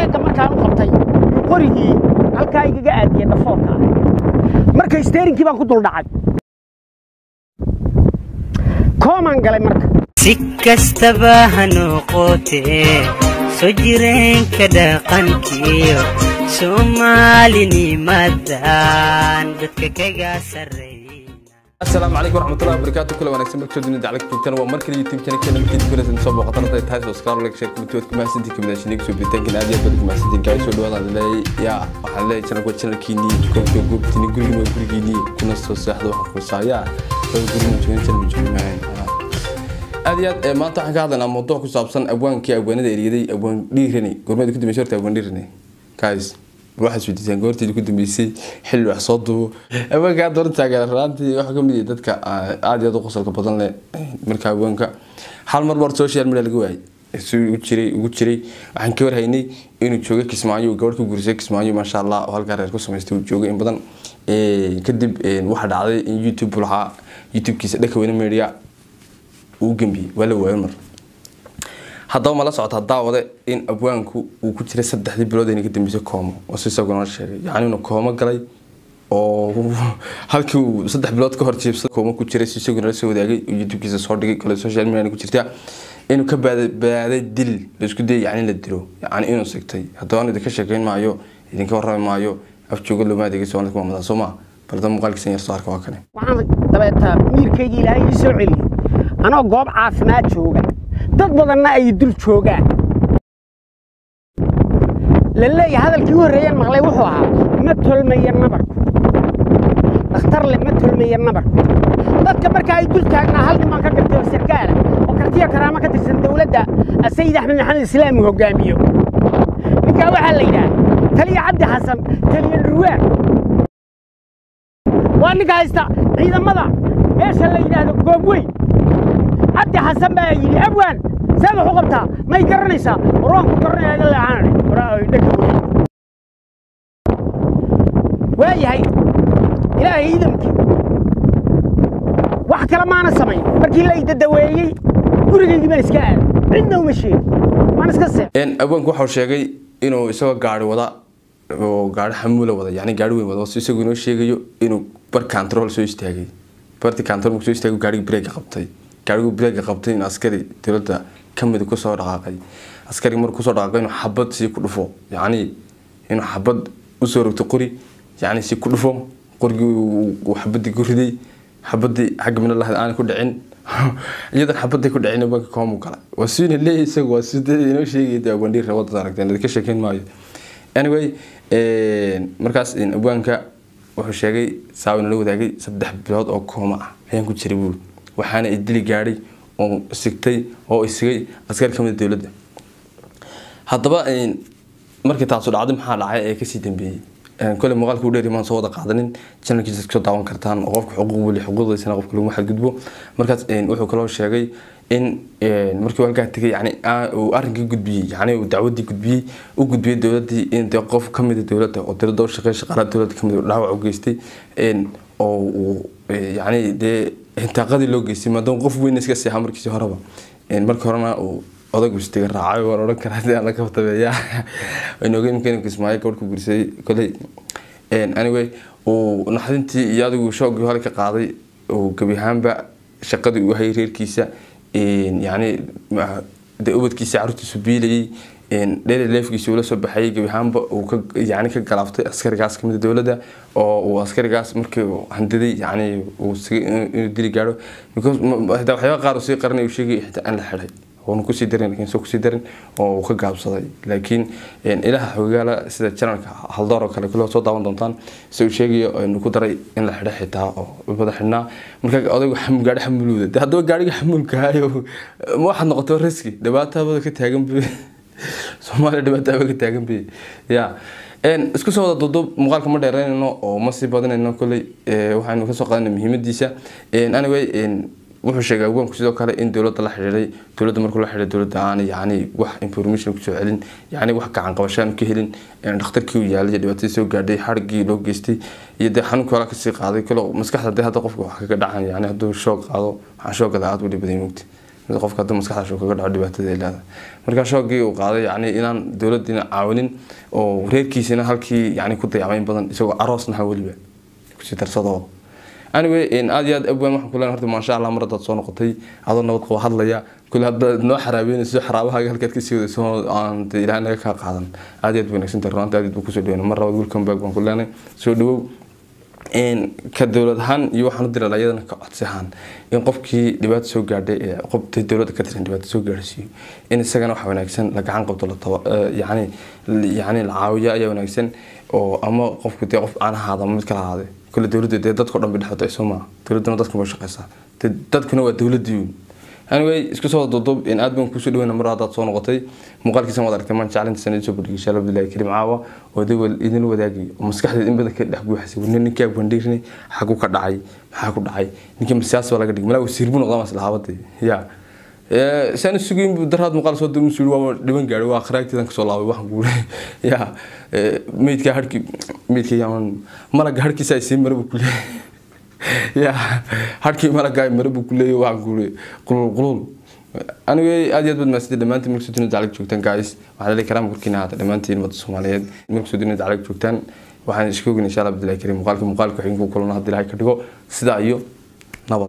break markaan u qabtay qorigii halka igaga aadiyay dhafoorka markay steerinkii baan ku dul dhacay kooman galay marka si kastaba ha noqotee soo jireen ka dhaqankiyo Soomaalinimadan dadka kaga sareeyay. السلام عليكم ورحمة الله وبركاته. كل وانا سمعت شو دنيا عليك بتكلم ومركز يتم كنا كده كده نصاب وقطنا تايس وسكار لك شيء كنت ما سنتي كم داشنيك شو بتنك نادي بدك ما سنتي كاي شو دولا لا يا محل كنا كنت كنا كيني كم تقول تني قولي ما قولي كيني كنا صوص واحد وحق وصايا قولي ما تقولي كنا بنجمع معين أديات ما تحكي هذا أنا موضوع كسابسن أبوان كي أبوان ده يريدي أبوان ليرني قرمة كنت مشورت أبوان ليرني كايس واحد في ديزاين قلت اللي كنت بيسي حلو حصاده أبغى قاعد دورت على رانتي واحد كم دي دتك عادي هذا قصة كبطن له مركب وينك حال مرة سوشيال ميديا الجواي وتشري عن كور هيني إنه تشوفك كسمعيو وقولك وجرسك كسمعيو ما شاء الله وهالكارير كوسم يستوي تشوفك إن بدن كدب واحد على يوتيوب ولا يوتيوب كيس ده كوين ميديا وجنبي ولا وين هذا ما لا صعد هذا وده إن أبوانكو وكنت رسد تحدي بلاد إنك تمشي كوما وسيسا قناة الشري يعني إنه كوما قلي أو هالكو صدق بلاد كهر تجيب كوما كنت رسي سيسا قناة السعودية يوتيوب كذا صار كل السوشيال ميديا كنت رتاع إنه بعد الدل بس كده يعني للدلو يعني إنه سكتي هذا أنا ذكر شكلين معيو إذا كورا معيو أفتح قول له ما ذيك سؤالك ما مدرسة ما فلذا مقالك سنير صار كواكني وعن تبعتها مير كيجي لها يسوعي أنا قاب عافمات شوقة dad badanna ay dul joogaan lallay hadalkii horeeyay maqlay wuxuu ahaa ma tolmayan nabarku dhakhtar le ma tolmayan nabarku dadka marka ay dul taagnaa hal dhiman ka gartay sarkaala oo kartiya karaama ka tirsan dawladda Sayid Axmed Maxamed Islaami hogaamiyo ninka waxa la yiraahdaa taliya Cabdi Xasan taliya Ruwaa waa ninka haysta ciidamada meesha la yiraahdo Goobweyn عبد حسن بايلي أبوان سامح وقبتها ما يكرنيسا وروح كرني هذا اللي عاني وراء يدكوا واي هاي إلهي يدمك وحكى لما أنا سمعي بركي لا يتدوي قولي لي بس كان عندنا ومشي ما نسكسر إن أبوان كوحو شيء إنه يسوى قاعد وضع وقاعد حموله وضع يعني قاعد وين وضع سيسوي إنه شيء إنه بر كنترول سوي يستاهي برتي كنترول مكسوي يستاهي وقاعد بريك قبطي كارجو بريك قبطين عسكري تلتا كم بدك كسر رقاقي عسكري مر كسر رقاقي إنه حبض سيكون فوق يعني إنه حبض أسر تقري يعني سيكون فوق قرجو وحبض يقولي حبض حق من الله الآن كل عين جدا حبض يكون عين بك كم وكلا وسين اللي يسوي وسيد إنه شيء يدا وندير روض دارك يعني ذيك الشيء كان معي anyway مركز إن أبوانك وحشاقي ساوي نلو ذاقي سبدح بلاد أو كوما هين كنت شربول waxaana idili gaaray oo sigtay oo isagay askar kamid dawladda hadaba markii taas oo dhacday maxaa dhacay ee ka sii dambeeyay kale muuqaalku u dheerimaan soo wada qaadanin channelkiisa ka daawan kartaan oo qofka xuquuqdiisa qofka lagu xadgudbo markaas wuxuu kala sheegay in markii walka tagay yani uu arrinkii gudbiyay yani uu dacwadii gudbiyay u gudbiyay dawladii in qof kamid dawladda oo tirada shaqeeya shaqaalaha dawladda kamid dhaawac u geystay oo يعني ده انتقادي لوجيسي ما دام قف وين نسكت سيها مركزي هربا إن مركز هرنا وأضاق بستيجر راعي ولا كرهتي أنا كفت بيا إنه يمكن كسمعي كورك برسي كله إن anyway ونحدنتي يادو شوق هالك قاضي وكبيهم بقى شقد وهي غير كيسة إن يعني ده أبد كيسة عرفت سبيلي إن ليش كيسة ولا سبحي كبيهم بقى يعني كجلافته عسكري جاس كم الدولة ده أو عسكري جاس مركب عندي يعني ودري جارو because هذا حيوان قارصي قرني وشيء حتى أنا الحري هو نكسي درين لكن سوكسي درين أو خجاب صدي لكن إن إله حوجاله سيد الشرنك حضاره كله كله صوت داون دونتان سوي شيء إنه كتري إن الحري حتى أو بدأ حنا مركب أضيق حمل قاعد حملوه ده هذا قاعد يحمل كهايو ما واحد نقطة ريسكي دبعتها بدك تهاجم بيه سومالي دبعتها بدك تهاجم بيه يا إن إسكو سوى ضد مقال كمان دايرين إنه أو مصي بدن إنه كل وحنا كسر قلنا مهمة ديسة إن أنا وين إن وحشة جوهم كسيدو كله إن دولة طلع حجري دولة مركو لا حجري دولة يعني وح information كسر علن يعني وح كعن قواشان كهلين يعني نختار كيو يالله جدي بتسوي قاعد حرقي لوجستي يده حنو كلا كسيق هذا كله مسكح هذا قف وح كده يعني هذا شوق هذا عن شوق هذا ودي بدي موت qofka hadda maskaxda shoo kaga dhaco dhibaatada ay leedahay marka shoogii uu qaaday yani inaan dawladina caawinin oo reerkiisina halkii yani ku dayacmayn badan isagoo aroosna ha waliba ku si darsado anyway in aad iyo aad abwaan waxaan ku leenahay horta ma sha Allah mar dad soo noqotay adoo nabad qabo hadlaya kul hadda noo xaraabeynayso xaraabaha halkaad ka sii wadayso aan ilaahay naga ka qaadan aad iyo aad wanaagsan tahay runtii aad ku soo dhaweeyay mar labaad welcome back waan ku leenahay soo dhawow in ka dawlad ahaan iyo waxaan u diray ayadana ka codsahan in qofkii dhibaato soo gaadhay ee qoftii dawladda ka tirsan dhibaato soo gaarsiiyo in isagana wax wanaagsan la gacan qabto la yani la caawiyo ayaa wanaagsan oo ama qofku dee qof aan ahaada mid kala ahaade kula dawladda dee dadka dhan bidhaxdo ay Soomaa dawladana dadka ma shaqeysaa dadkuna waa dawladii anyway isku soo doodob in aad baan ku soo dhaweynaa mar aad soo noqotay muuqaalkiisa wada aragtay man challenge sanad soo badhigay insha Allah billahi karim caawa oo dawal idin wadaagi maskaxdeed in badan ka dhex guuxasay ninka bandhiirnay xagu ka dhacay maxaa ku dhacay ninka siyaasad laga dhigay malaa wasiir buu noqdaa maslaxaabada ya saan sugin daraad muuqaal soo dum suul waa dhiban gaari waa kharaagtidan ka soo laabay waxaan guulay ya meedka yaman malaga harkiisa ay sii marbu ku leeyahay ya harkii malaga ay marbu ku leeyahay waxaan guulay qulul anyway aad iyo aad maasida dhamaantiin markii soo dinac joogtaan guys waxaan leeyahay karaam kurkiina hada dhamaantiin wada Soomaaliyeed markii soo dinac joogtaan waxaan isku ognahay insha Allah billahi karim muuqaalka xigeen ku kulana hadii ilaahay ka dhigo sida iyo